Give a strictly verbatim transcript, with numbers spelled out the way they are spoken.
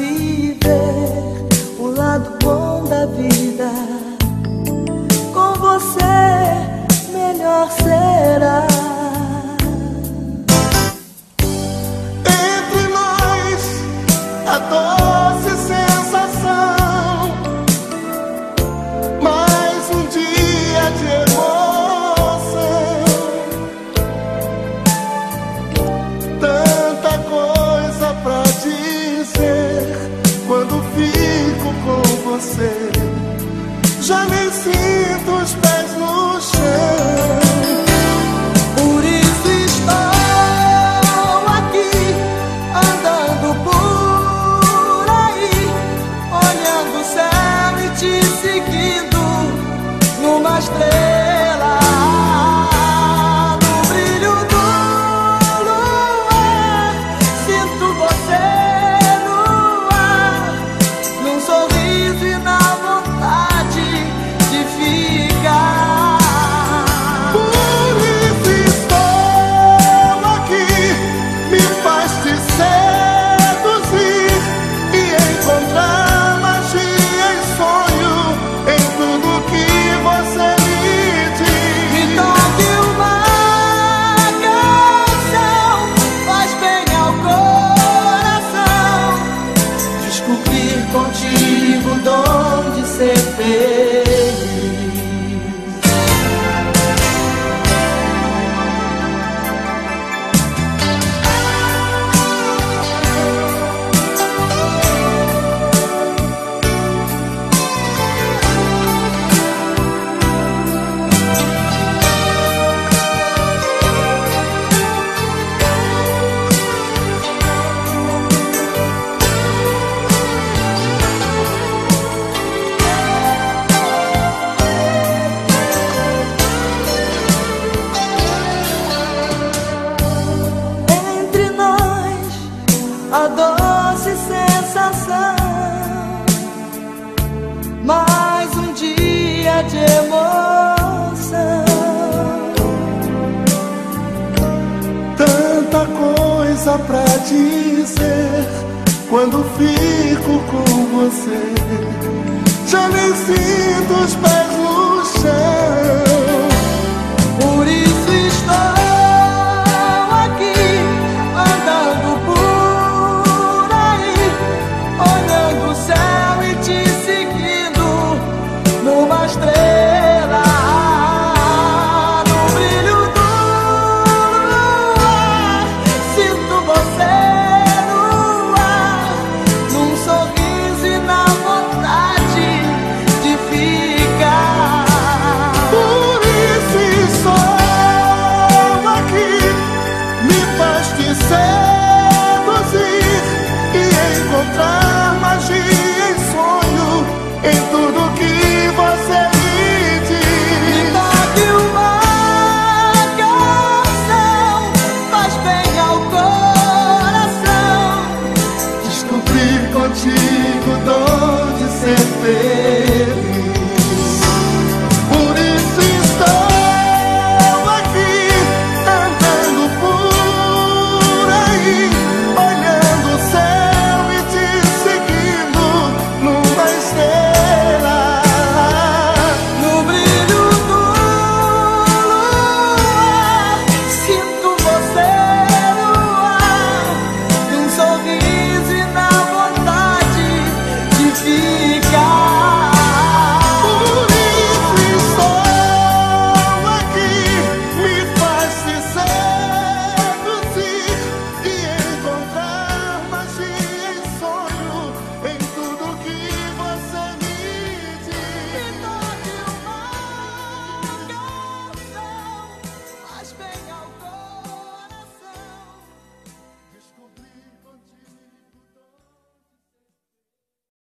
viver o lado bom da vida. Com você melhor será. Entre nós a doce sensação, mais um dia de emoção. Tanta coisa pra dizer quando fico com você. Já nem sinto os pés no chão. Por isso estou aqui, andando por aí, olhando o céu e te seguindo numa estrela. No brilho do luar, sinto você no ar, num sorriso e na vontade de ficar. Por isso estou aqui, me faz te seduzir e encontrar magia e sonho em tudo que você me diz. Me toque uma canção, faz bem ao coração. Descobrir contigo o dom de ser feliz. Entre nós a doce sensação, mais um dia de emoção. Tanta coisa pra dizer quando fico com você. Já nem sinto os pés no chão. Por isso estou aqui, andando por aí, olhando o céu e te seguindo numa estrela. No brilho do luar, sinto você no ar, num sorriso e na vontade de ficar. Por isso estou aqui, me faz te seduzir